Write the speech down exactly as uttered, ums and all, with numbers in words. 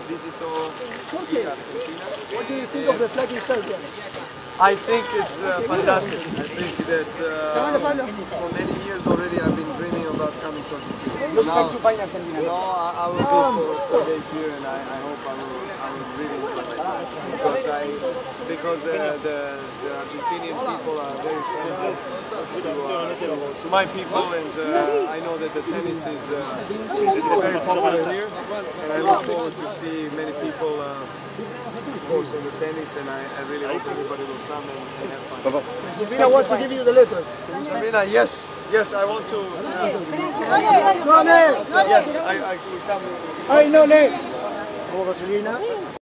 visito here Argentina. What do you think of the flag in Serbia? I think it's uh, fantastic. I think that uh, for many years already I've been dreaming about coming to Argentina. You Now, expect to find Argentina? no, I, I will be for four days here, and I, I hope I will, I will really enjoy my time because I because the the, the Argentinian people are very friendly to, uh, to, to my people, and uh, I know that the tennis is uh, it's very popular here, and I look forward to see many people. Uh, Of course, on the tennis, and I, I really hope everybody will come and, and have fun. Sabina wants to give you the letters. Sabina, yes, yes, I want to. Uh, No, no, yes, I, I will come. Ay, no, no. Como Sabina.